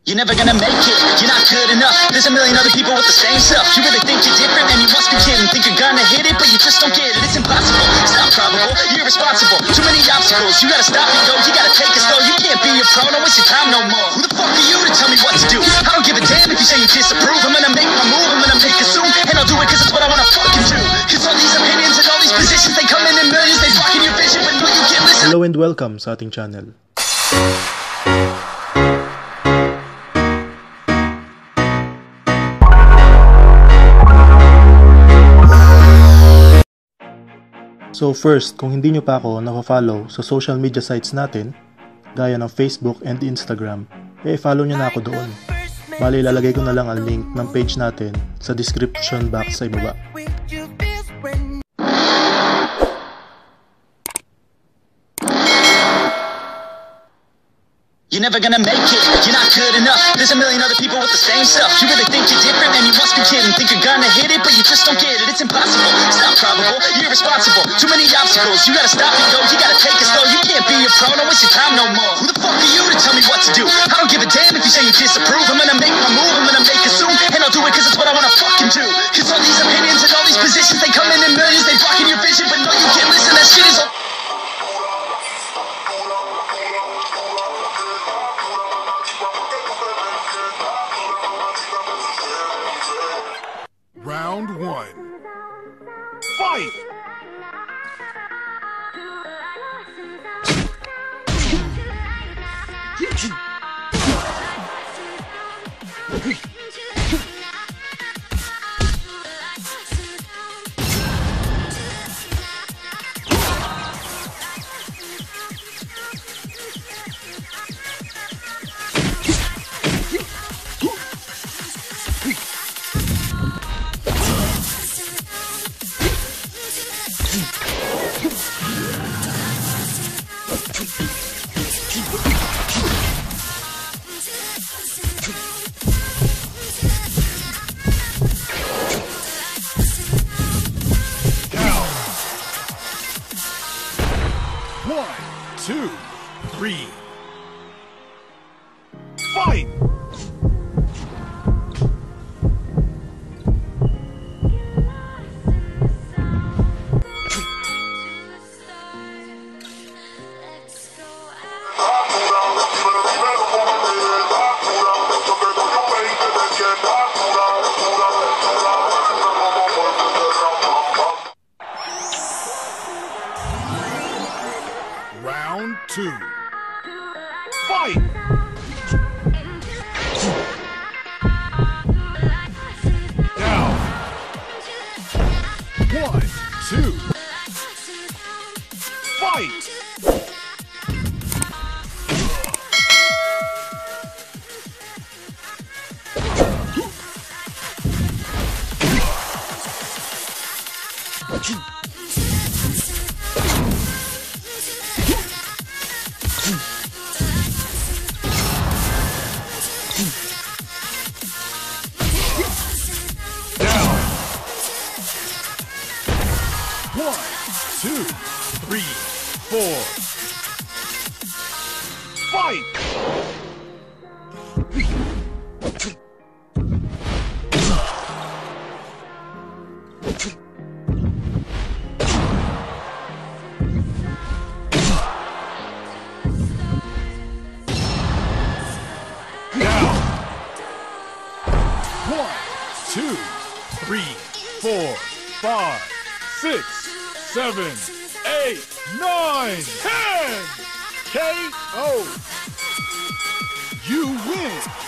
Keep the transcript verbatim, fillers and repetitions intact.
You're never gonna make it, you're not good enough. There's a million other people with the same stuff. You really think you're different, man, you must be kidding. Think you're gonna hit it, but you just don't get it. It's impossible, it's not probable, you're irresponsible. Too many obstacles, you gotta stop and go. You gotta take it slow, you can't be a pro. Don't waste your time no more. Who the fuck are you to tell me what to do? I don't give a damn if you say you disapprove. I'm gonna make my move, I'm gonna make it soon. And I'll do it cause it's what I wanna fucking do. Cause all these opinions and all these positions, they come in in millions. They blocking your vision, but no, you can't listen. Hello and welcome sa ating channel. So first, kung hindi nyo pa ako naka-follow sa social media sites natin, gaya ng Facebook and Instagram, eh follow nyo na ako doon. Bali, ilalagay ko na lang ang link ng page natin sa description box sa ibaba. You're never gonna make it, you're not good enough. There's a million other people with the same stuff. You really think you're different, man, you must be kidding. Think you're gonna hit it, but you just don't get it. It's impossible, it's not probable, you're irresponsible. Too many obstacles, you gotta stop and go. You gotta take it slow, you can't be a pro. Don't waste your time no more. Who the fuck are you to tell me what to do? I don't give a damn if you say you disapprove. I'm gonna make my move, I'm gonna make it soon. And I'll do it cause it's what I wanna fucking do. Cause all these opinions and all these positions, they come in in millions. They blocking your vision, but no, you can't listen. That shit is all Round one. Fight! One, two, three, fight! Round two. Fight! Down. One, two. Fight! One, two, three, four. Fight! Down. One, two, three, four, five, six, seven, eight, nine, ten! K O! You win!